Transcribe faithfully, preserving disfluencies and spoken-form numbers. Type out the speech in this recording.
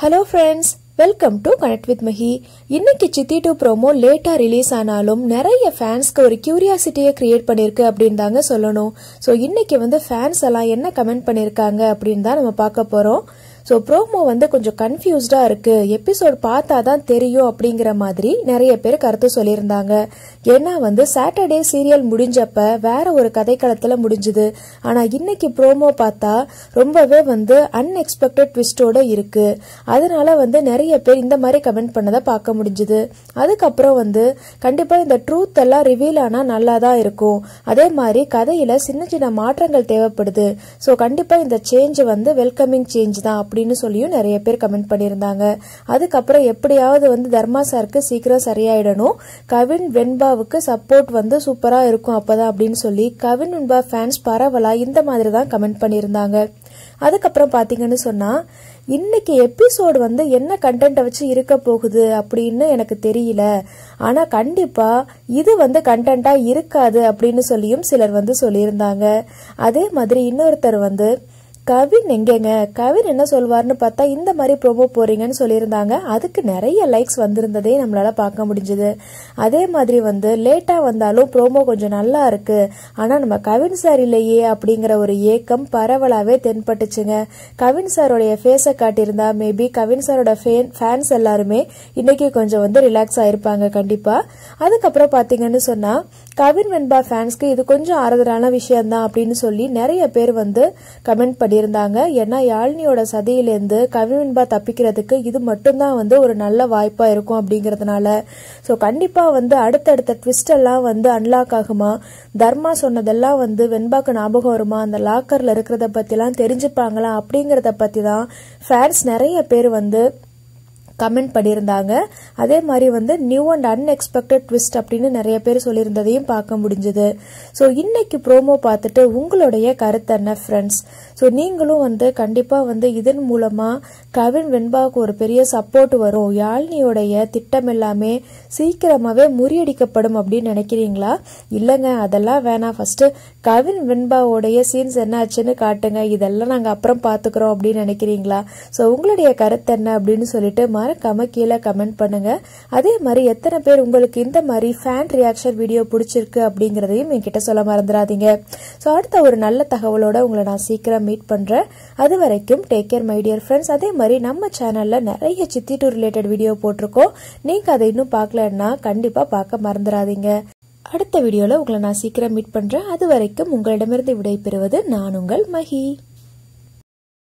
Hello friends, welcome to Connect with Mahi. இன்னைக்கு சித்தி two promo லேட்டா ரிலீஸ் ஆனாலும் நிறைய ஃபேன்ஸ்க்கு ஒரு கியூரியாசிட்டியை கிரியேட் பண்ணிருக்கு அப்படின்னு தாங்க சொல்லணும். ஸோ இன்னைக்கு வந்து ஃபேன்ஸ் எல்லாம் என்ன கமெண்ட் பண்ணிருக்காங்க அப்படின்னு தான் நம்ம பார்க்க போறோம். ஸோ ப்ரோமோ வந்து கொஞ்சம் கன்ஃபியூஸ்டா இருக்கு, எபிசோட் பார்த்தா தான் தெரியும் அப்படிங்கிற மாதிரி நிறைய பேர் கருத்து சொல்லியிருந்தாங்க. ஏன்னா வந்து சாட்டர்டே சீரியல் முடிஞ்சப்ப வேற ஒரு கதைக்களத்துல முடிஞ்சுது. ஆனா இன்னைக்கு ப்ரோமோ பார்த்தா ரொம்பவே வந்து அன்எக்ஸ்பெக்டட் ட்விஸ்டோட இருக்கு. அதனால வந்து நிறைய பேர் இந்த மாதிரி கமெண்ட் பண்ணதை பார்க்க முடிஞ்சுது. அதுக்கப்புறம் வந்து கண்டிப்பா இந்த ட்ரூத் எல்லாம் ரிவீல் ஆனா நல்லா தான் இருக்கும். அதே மாதிரி கதையில சின்ன சின்ன மாற்றங்கள் தேவைப்படுது. ஸோ கண்டிப்பா இந்த சேஞ்ச் வந்து வெல்கமிங் சேஞ்ச் தான் அப்படின்னு சொல்லியும் நிறைய பேர் கமெண்ட் பண்ணியிருந்தாங்க. அதுக்கப்புறம் எப்படியாவது வந்து தர்மா சாருக்கு சீக்கிரம் சரியாயிடணும், கவின் வெண்பாவுக்கு சப்போர்ட் வந்து சூப்பரா இருக்கும் அப்பதான் அப்படின்னு சொல்லி கவின் வெண்பா ஃபேன்ஸ் பரவலா இந்த மாதிரி தான் கமெண்ட் பண்ணியிருந்தாங்க. அதுக்கப்புறம் பாத்தீங்கன்னு சொன்னா இன்னைக்கு எபிசோடு வந்து என்ன கண்டென்ட் வச்சு இருக்க போகுது அப்படின்னு எனக்கு தெரியல. ஆனா கண்டிப்பா இது வந்து கண்டென்ட்டா இருக்காது அப்படின்னு சொல்லியும் சிலர் வந்து சொல்லியிருந்தாங்க. அதே மாதிரி இன்னொருத்தர் வந்து கவின் எங்கேங்க, கவின் என்ன சொல்வார்னு பார்த்தா இந்த மாதிரி ப்ரோமோ போறீங்கன்னு சொல்லியிருந்தாங்க. அதுக்கு நிறைய லைக்ஸ் வந்திருந்ததே நம்மளால பார்க்க முடிஞ்சது. அதே மாதிரி வந்து லேட்டா வந்தாலும் ப்ரோமோ கொஞ்சம் நல்லா இருக்கு, ஆனா நம்ம கவின் சார் இல்லையே அப்படிங்கிற ஒரு ஏக்கம் பரவலாவே தென்பட்டுச்சுங்க. கவின் சாரோடைய ஃபேஸை காட்டியிருந்தா மேபி கவின் சாரோட ஃபேன்ஸ் எல்லாருமே இன்னைக்கு கொஞ்சம் வந்து ரிலாக்ஸ் ஆயிருப்பாங்க கண்டிப்பா. அதுக்கப்புறம் பாத்தீங்கன்னு சொன்னா கவின் வெண்பா ஃபேன்ஸ்க்கு இது கொஞ்சம் ஆறுதலான விஷயம் தான் அப்படின்னு சொல்லி நிறைய பேர் வந்து கமெண்ட் பண்ணி இருந்தாங்க. ஏன்னா யாழ்னியோட சதியிலிருந்து கவின் வெண்பா தப்பிக்கிறதுக்கு இது மட்டும்தான் வந்து ஒரு நல்ல வாய்ப்பா இருக்கும் அப்படிங்கறதுனால. சோ கண்டிப்பா வந்து அடுத்தடுத்த ட்விஸ்ட் எல்லாம் வந்து அன்லாக் ஆகுமா, தர்மா சொன்னதெல்லாம் வந்து வெண்பாக்கு ஞாபகம் வருமா, அந்த லாக்கர்ல இருக்கிறத பத்தி எல்லாம் தெரிஞ்சுப்பாங்களா அப்படிங்கறத பத்தி தான் ஃபேன்ஸ் நிறைய பேர் வந்து கமெண்ட் பண்ணியிருந்தாங்க. அதே மாதிரி வந்து நியூ அண்ட் அன்எக்ஸ்பெக்டட் ட்விஸ்ட் அப்படின்னு நிறைய பேர் சொல்லியிருந்ததையும் பார்க்க முடிஞ்சது. ஸோ இன்னைக்கு ப்ரோமோ பார்த்துட்டு உங்களுடைய கருத்து என்ன ஃப்ரெண்ட்ஸ்? ஸோ நீங்களும் வந்து கண்டிப்பா வந்து இதன் மூலமா கவின் வெண்பாவுக்கு ஒரு பெரிய சப்போர்ட் வரும், யாழ்னியோடைய திட்டம் எல்லாமே சீக்கிரமாவே முறியடிக்கப்படும் அப்படின்னு நினைக்கிறீங்களா? இல்லைங்க அதெல்லாம் வேணாம், ஃபர்ஸ்ட் கவின் வெண்பாவோடைய சீன்ஸ் என்ன ஆச்சுன்னு காட்டுங்க, இதெல்லாம் நாங்க அப்புறம் பாத்துக்கிறோம் அப்படின்னு நினைக்கிறீங்களா? ஸோ உங்களுடைய கருத்து என்ன அப்படின்னு சொல்லிட்டு மறக்காம கீழே கமெண்ட் பண்ணுங்க. அதே மாதிரி எத்தனை பேர் உங்களுக்கு இந்த மாதிரி ஃபேன் ரியாக்ஷன் வீடியோ பிடிச்சிருக்கு அப்படிங்கறதையும் என்கிட்ட சொல்ல மறந்துடாதீங்க. ஸோ அடுத்த ஒரு நல்ல தகவலோட உங்களை நான் சீக்கிரம் மீட் பண்றேன். அது வரைக்கும் take care my dear friends. அதே மாதிரி நம்ம சேனல்ல நிறைய சித்தி டூ ரிலேட்டட் வீடியோ போட்டிருக்கோம். நீங்க அதை இன்னும் பார்க்கலன்னா கண்டிப்பா பார்க்க மறந்துடாதீங்க. அடுத்த வீடியோல உங்களை நான் சீக்கிரம் மீட் பண்றேன். அது வரைக்கும் உங்களிடமிருந்து விடை பெறுவது நான் உங்கள் மஹி.